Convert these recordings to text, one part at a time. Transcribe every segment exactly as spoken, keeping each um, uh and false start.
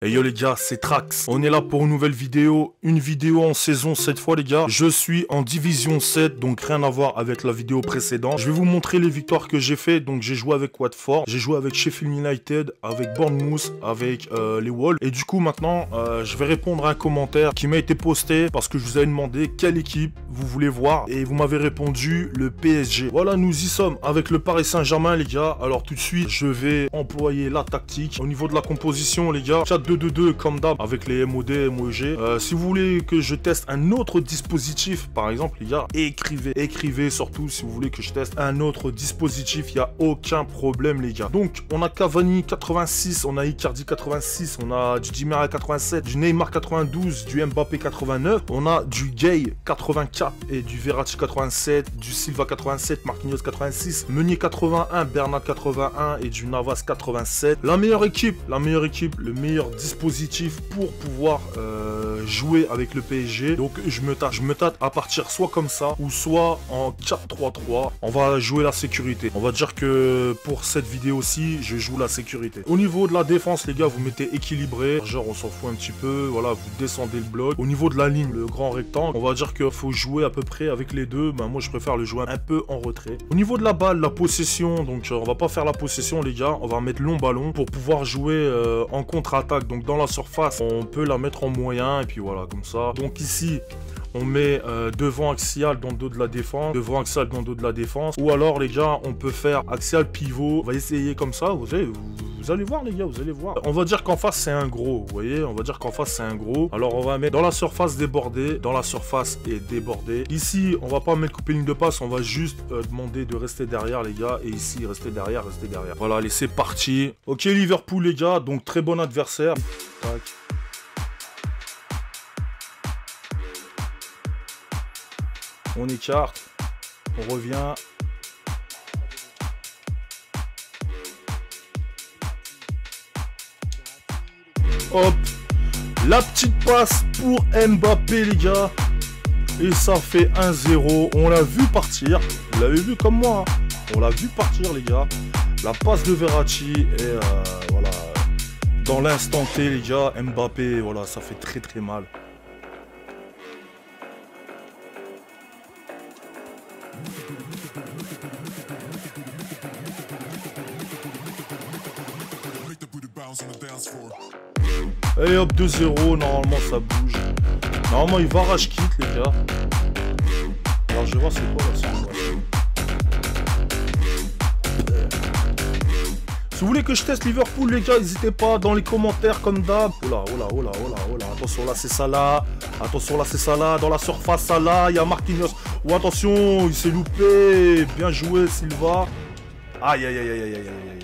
Et yo les gars, c'est Trax. On est là pour une nouvelle vidéo, une vidéo en saison cette fois les gars. Je suis en division sept, donc rien à voir avec la vidéo précédente. Je vais vous montrer les victoires que j'ai fait. Donc j'ai joué avec Watford, j'ai joué avec Sheffield United, avec Bournemouth, avec euh, les Wolves. Et du coup maintenant, euh, je vais répondre à un commentaire qui m'a été posté parce que je vous avais demandé quelle équipe vous voulez voir. Et vous m'avez répondu le P S G. Voilà, nous y sommes avec le Paris Saint-Germain les gars. Alors tout de suite, je vais employer la tactique. Au niveau de la composition les gars, deux deux deux comme d'hab avec les M O D, M O G. Euh, si vous voulez que je teste un autre dispositif, par exemple, les gars, écrivez, écrivez surtout si vous voulez que je teste un autre dispositif, il n'y a aucun problème, les gars. Donc, on a Cavani quatre-vingt-six, on a Icardi quatre-vingt-six, on a du Di Maria quatre-vingt-sept, du Neymar quatre-vingt-douze, du Mbappé quatre-vingt-neuf, on a du Gay quatre-vingt-quatre et du Verratti quatre-vingt-sept, du Silva quatre-vingt-sept, Marquinhos quatre-vingt-six, Meunier quatre-vingt-un, Bernat quatre-vingt-un et du Navas quatre-vingt-sept. La meilleure équipe, la meilleure équipe, le meilleur dispositif pour pouvoir euh, jouer avec le P S G. Donc je me tâte, je me tâte à partir soit comme ça ou soit en quatre trois trois. On va jouer la sécurité. On va dire que pour cette vidéo-ci, je joue la sécurité. Au niveau de la défense, les gars, vous mettez équilibré. Genre, on s'en fout un petit peu. Voilà, vous descendez le bloc. Au niveau de la ligne, le grand rectangle, on va dire qu'il faut jouer à peu près avec les deux. Ben, moi, je préfère le jouer un peu en retrait. Au niveau de la balle, la possession, donc on va pas faire la possession, les gars. On va mettre long ballon pour pouvoir jouer euh, en contre-attaque. Donc dans la surface, on peut la mettre en moyen et puis voilà, comme ça. Donc ici, on met euh, devant axial dans le dos de la défense, devant axial dans le dos de la défense. Ou alors les gars, on peut faire axial pivot. On va essayer comme ça, vous allez, vous, vous allez voir les gars, vous allez voir. On va dire qu'en face c'est un gros, vous voyez, on va dire qu'en face c'est un gros. Alors on va mettre dans la surface débordée, dans la surface et débordée. Ici, on va pas mettre couper ligne de passe, on va juste euh, demander de rester derrière les gars. Et ici, rester derrière, rester derrière. Voilà, allez, c'est parti. Ok Liverpool les gars, donc très bon adversaire. Tac. On écarte, on revient. Hop, la petite passe pour Mbappé les gars. Et ça fait un zéro. On l'a vu partir. Vous l'avez vu comme moi. Hein. On l'a vu partir les gars. La passe de Verratti et euh, voilà. Dans l'instant T les gars, Mbappé, voilà, ça fait très très mal. Et hop, deux zéro, normalement ça bouge. Normalement il va rage quitte les gars. Alors je vais voir c'est quoi la situation. Si vous voulez que je teste Liverpool les gars, n'hésitez pas dans les commentaires comme d'hab. Oh là, oh là, oh là, oh là, oh là. Attention là c'est Salah. Attention là c'est Salah. Dans la surface Salah, il y a Marquinhos. Oh attention, il s'est loupé. Bien joué Silva. Aïe aïe aïe aïe aïe aïe aïe.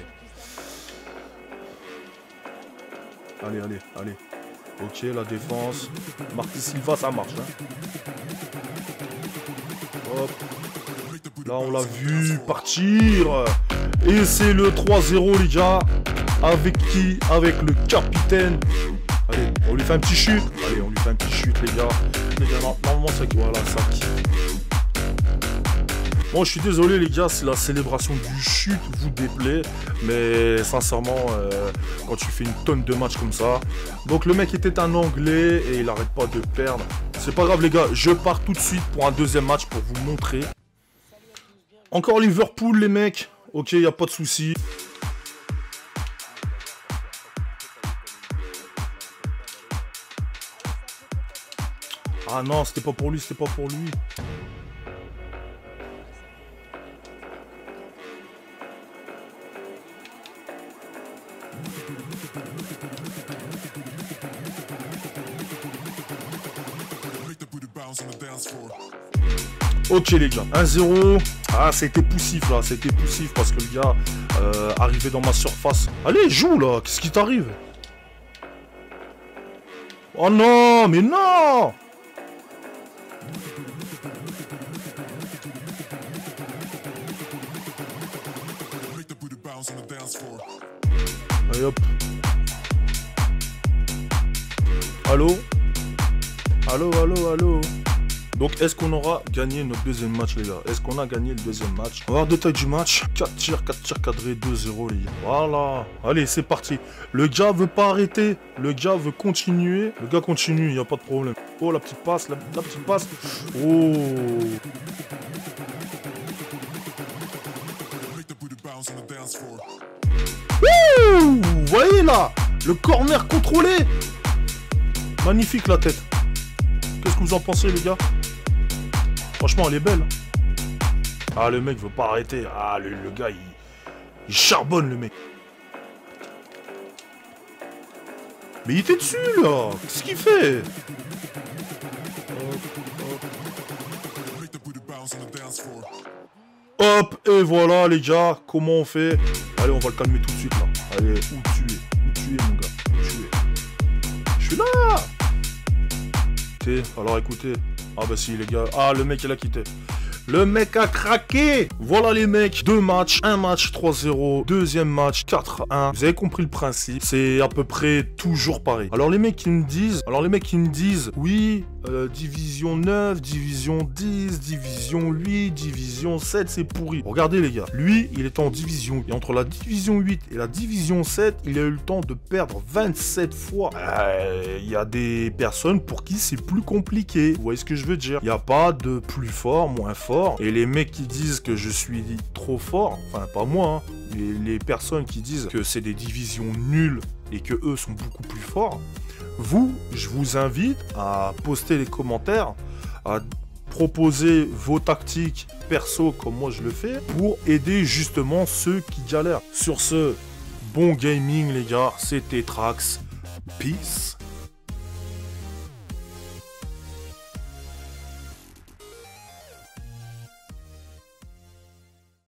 Allez, allez, allez. Ok, la défense. Marquis Silva, ça marche. Hein. Hop. Là, on l'a vu partir. Et c'est le trois zéro, les gars. Avec qui? Avec le capitaine. Allez, on lui fait un petit chute. Allez, on lui fait un petit chute, les gars. Les gars, normalement, ça... Voilà, ça qui... Bon, je suis désolé les gars si la célébration du chute vous déplaît, mais sincèrement, euh, quand tu fais une tonne de matchs comme ça. Donc le mec était un Anglais et il arrête pas de perdre. C'est pas grave les gars, je pars tout de suite pour un deuxième match pour vous montrer. Encore Liverpool les mecs, ok, y a pas de souci. Ah non, c'était pas pour lui, c'était pas pour lui. Ok les gars, un zéro. Ah c'était poussif là, c'était poussif parce que le gars euh, arrivait dans ma surface. Allez joue là, qu'est-ce qui t'arrive? Oh non, mais non. Allez hop. Allô? Allô, allô, allô? Donc, est-ce qu'on aura gagné notre deuxième match, les gars? Est-ce qu'on a gagné le deuxième match? On va voir détail du match. quatre tirs, quatre tirs cadrés, deux zéro, les gars. Voilà. Allez, c'est parti. Le gars veut pas arrêter. Le gars veut continuer. Le gars continue, il n'y a pas de problème. Oh, la petite passe, la, la petite passe. Oh. Wouh! Vous voyez là? Le corner contrôlé. Magnifique la tête. Qu'est-ce que vous en pensez, les gars? Franchement, elle est belle. Ah, le mec veut pas arrêter. Ah, le, le gars, il, il charbonne, le mec. Mais il était dessus, là. Qu'est-ce qu'il fait? Hop, et voilà, les gars. Comment on fait? Allez, on va le calmer tout de suite, là. Allez, où tu es? Où tu es, mon gars? Où tu es? Je suis là. Alors, écoutez. Ah, bah si, les gars. Ah, le mec, il a quitté. Le mec a craqué. Voilà les mecs, deux matchs, un match trois zéro, deuxième match quatre un. Vous avez compris le principe, c'est à peu près toujours pareil. Alors les mecs qui me disent, alors les mecs qui me disent, oui, euh, division neuf, division dix, division huit, division sept, c'est pourri. Regardez les gars, lui, il est en division huit. Et entre la division huit et la division sept, il a eu le temps de perdre vingt-sept fois. Euh, il y a des personnes pour qui c'est plus compliqué. Vous voyez ce que je veux dire? Il n'y a pas de plus fort, moins fort. Et les mecs qui disent que je suis trop fort, enfin pas moi, hein, mais les personnes qui disent que c'est des divisions nulles et que eux sont beaucoup plus forts, vous, je vous invite à poster les commentaires, à proposer vos tactiques perso comme moi je le fais, pour aider justement ceux qui galèrent. Sur ce, bon gaming les gars, c'était Trax, peace.